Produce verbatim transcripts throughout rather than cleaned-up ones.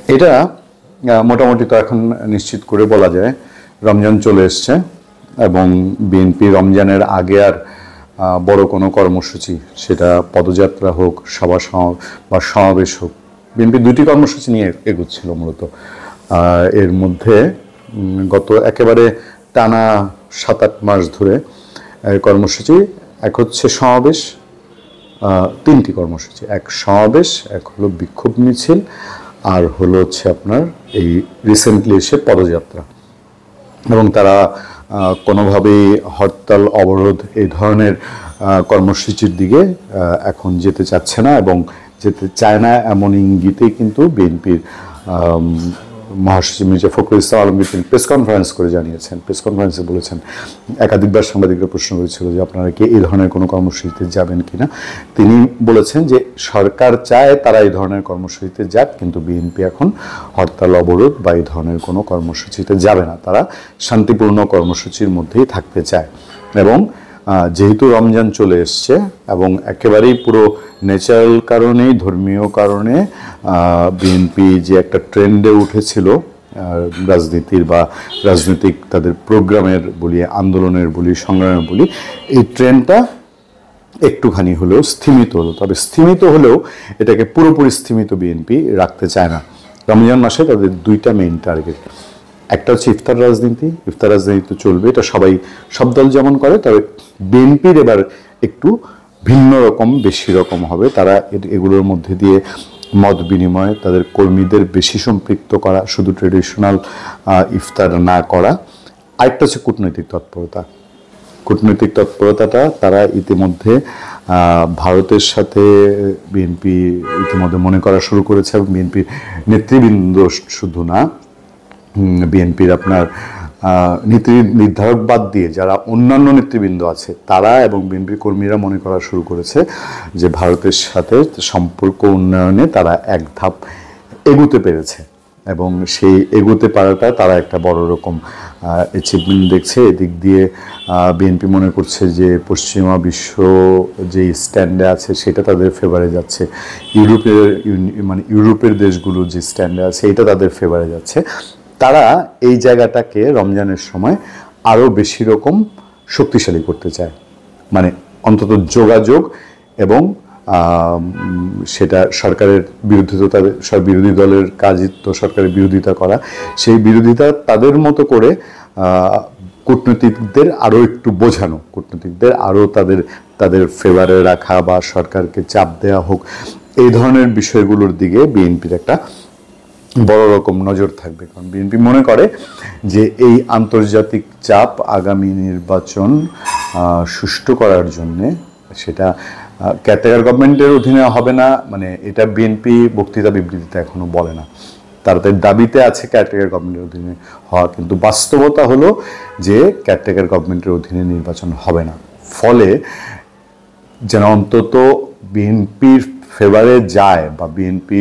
এটা মোটামুটি তো এখন নিশ্চিত করে বলা যায় রমজান চলে এসছে এবং বিএনপি রমজানের আগে আর বড় কোনো কর্মসূচি, সেটা পদযাত্রা হোক, সভা বা সমাবেশ হোক, বিএনপি দুটি কর্মসূচি নিয়ে এগোচ্ছিল মূলত। এর মধ্যে গত একেবারে টানা সাত আট মাস ধরে কর্মসূচি, এক হচ্ছে সমাবেশ, তিনটি কর্মসূচি, এক সমাবেশ, এক হলো বিক্ষোভ মিছিল, আর হলো হচ্ছে আপনার এই রিসেন্টলি এসে পদযাত্রা। এবং তারা কোনোভাবেই হরতাল, অবরোধ এই ধরনের কর্মসূচির দিকে এখন যেতে চাচ্ছে না এবং যেতে চায় না এমন ইঙ্গিতেই কিন্তু বিএনপির মহাসচিব মির্জা ফখরুল ইসলাম আলমগীর তিনি প্রেস কনফারেন্স করে জানিয়েছেন। প্রেস কনফারেন্সে বলেছেন, একাধিকবার সাংবাদিকরা প্রশ্ন করেছিল যে আপনারা কি এই ধরনের কোনো কর্মসূচিতে যাবেন কিনা। তিনি বলেছেন যে সরকার চায় তারা এই ধরনের কর্মসূচিতে যাক, কিন্তু বিএনপি এখন হরতাল, অবরোধ বা এই ধরনের কোনো কর্মসূচিতে যাবে না, তারা শান্তিপূর্ণ কর্মসূচির মধ্যেই থাকতে চায়। এবং যেহেতু রমজান চলে এসছে এবং একেবারেই পুরো ন্যাচারাল কারণেই, ধর্মীয় কারণে বিএনপি যে একটা ট্রেন্ডে উঠেছিল রাজনীতির বা রাজনৈতিক তাদের প্রোগ্রামের বলি, আন্দোলনের বলি, সংগ্রামের বলি, এই ট্রেন্ডটা একটুখানি হলেও স্থিমিত হলো। তবে স্থিমিত হলেও এটাকে পুরোপুরি স্থিমিত বিএনপি রাখতে চায় না। রমজান মাসে তাদের দুইটা মেইন টার্গেট, একটা হচ্ছে ইফতার রাজনীতি। ইফতার রাজনীতি তো চলবে, এটা সবাই সব দল যেমন করে, তবে বিএনপির এবার একটু ভিন্ন রকম, বেশি রকম হবে। তারা এগুলোর মধ্যে দিয়ে মত বিনিময়, তাদের কর্মীদের বেশি সম্পৃক্ত করা, শুধু ট্রেডিশনাল ইফতার না করা। আরেকটা হচ্ছে কূটনৈতিক তৎপরতা। কূটনৈতিক তৎপরতাটা তারা ইতিমধ্যে ভারতের সাথে বিএনপি ইতিমধ্যে মনে করা শুরু করেছে এবং বিএনপির নেতৃবৃন্দ শুধু না, বিএনপির আপনার নীতি নির্ধারক বাদ দিয়ে যারা অন্যান্য নেতৃবৃন্দ আছে তারা এবং বিএনপির কর্মীরা মনে করা শুরু করেছে যে ভারতের সাথে সম্পর্ক উন্নয়নে তারা এক ধাপ এগুতে পেরেছে এবং সেই এগোতে পারাটা তারা একটা বড় রকম অ্যাচিভমেন্ট দেখছে। এদিক দিয়ে বিএনপি মনে করছে যে পশ্চিমা বিশ্ব যে স্ট্যান্ডে আছে সেটা তাদের ফেভারে যাচ্ছে, ইউরোপের মানে ইউরোপের দেশগুলো যে স্ট্যান্ডে আছে এটা তাদের ফেভারে যাচ্ছে। তারা এই জায়গাটাকে রমজানের সময় আরও বেশি রকম শক্তিশালী করতে চায়, মানে অন্তত যোগাযোগ এবং সেটা সরকারের বিরুদ্ধে তো তাদের সব বিরোধী দলের কাজই তো সরকারের বিরোধিতা করা, সেই বিরোধিতা তাদের মতো করে কূটনীতিকদের আরও একটু বোঝানো, কূটনীতিকদের আরও তাদের তাদের ফেভারে রাখা বা সরকারকে চাপ দেওয়া হোক, এই ধরনের বিষয়গুলোর দিকে বিএনপির একটা বড় রকম নজর থাকবে। কারণ বিএনপি মনে করে যে এই আন্তর্জাতিক চাপ আগামী নির্বাচন সুষ্ঠু করার জন্যে, সেটা ক্যাটেগর গভর্নমেন্টের অধীনে হবে না, মানে এটা বিএনপি বক্তৃতা বিবৃতিতে এখনো বলে না, তাদের দাবিতে আছে ক্যাটেগর গভর্নমেন্টের অধীনে হওয়া, কিন্তু বাস্তবতা হলো যে ক্যাটেগর গভর্নমেন্টের অধীনে নির্বাচন হবে না। ফলে যেন অন্তত বিএনপির ফেভারে যায় বা বিএনপি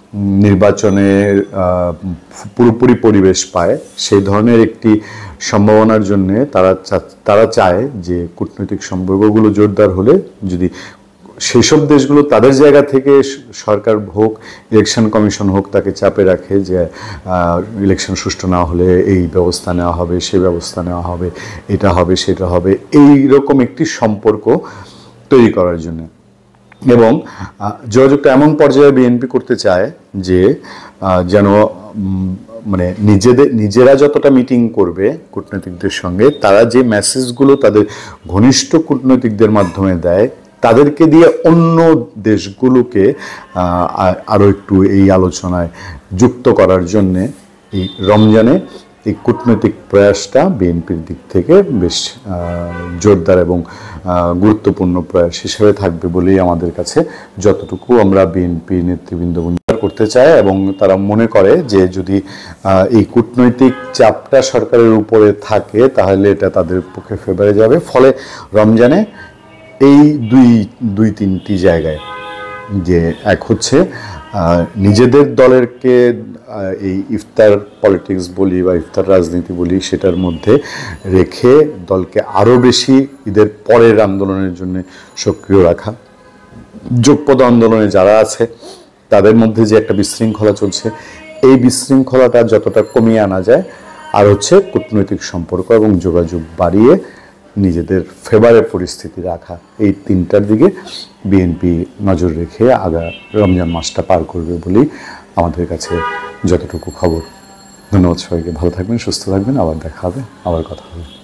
নির্বাচনের পুরোপুরি পরিবেশ পায়, সেই ধরনের একটি সম্ভাবনার জন্যে তারা তারা চায় যে কূটনৈতিক সম্পর্কগুলো জোরদার হলে, যদি সেই সব দেশগুলো তাদের জায়গা থেকে সরকার হোক, ইলেকশন কমিশন হোক, তাকে চাপে রাখে যে ইলেকশন সুষ্ঠু না হলে এই ব্যবস্থা নেওয়া হবে, সে ব্যবস্থা নেওয়া হবে, এটা হবে, সেটা হবে, এই রকম একটি সম্পর্ক তৈরি করার জন্য। এবং যোগাযোগটা এমন পর্যায়ে বিএনপি করতে চায় যে যেন মানে নিজেদের নিজেরা যতটা মিটিং করবে কূটনৈতিকদের সঙ্গে, তারা যে মেসেজগুলো তাদের ঘনিষ্ঠ কূটনৈতিকদের মাধ্যমে দেয়, তাদেরকে দিয়ে অন্য দেশগুলোকে আরও একটু এই আলোচনায় যুক্ত করার জন্যে এই রমজানে এই কূটনৈতিক প্রয়াসটা বিএনপির দিক থেকে বেশ জোরদার এবং গুরুত্বপূর্ণ প্রয়াস হিসেবে থাকবে বলেই আমাদের কাছে যতটুকু আমরা বিএনপি নেতৃবৃন্দ করতে চায়। এবং তারা মনে করে যে যদি এই কূটনৈতিক চাপটা সরকারের উপরে থাকে তাহলে এটা তাদের পক্ষে ফেভারে যাবে। ফলে রমজানে এই দুই দুই তিনটি জায়গায়, যে এক হচ্ছে নিজেদের দলেরকে এই ইফতার পলিটিক্স বলি বা ইফতার রাজনীতি বলি সেটার মধ্যে রেখে দলকে আরও বেশি ঈদের পরের আন্দোলনের জন্য সক্রিয় রাখা, যোগপদ আন্দোলনে যারা আছে তাদের মধ্যে যে একটা বিশৃঙ্খলা চলছে এই বিশৃঙ্খলাটা যতটা কমিয়ে আনা যায়, আর হচ্ছে কূটনৈতিক সম্পর্ক এবং যোগাযোগ বাড়িয়ে নিজেদের ফেভারে পরিস্থিতি রাখা, এই তিনটার দিকে বিএনপি নজর রেখে আগা রমজান মাসটা পার করবে বলেই আমাদের কাছে যতটুকু খবর। ধন্যবাদ সবাইকে, ভালো থাকবেন, সুস্থ থাকবেন, আবার দেখা হবে, আবার কথা হবে।